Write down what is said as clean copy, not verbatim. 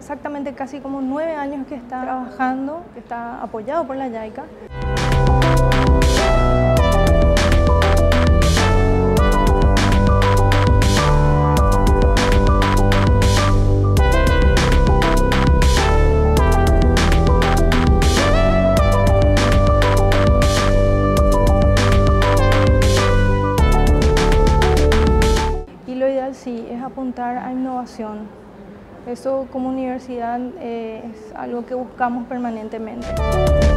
exactamente casi como 9 años que está trabajando, que está apoyado por la JICA. Y lo ideal sí es apuntar a innovación. Eso como universidad es algo que buscamos permanentemente.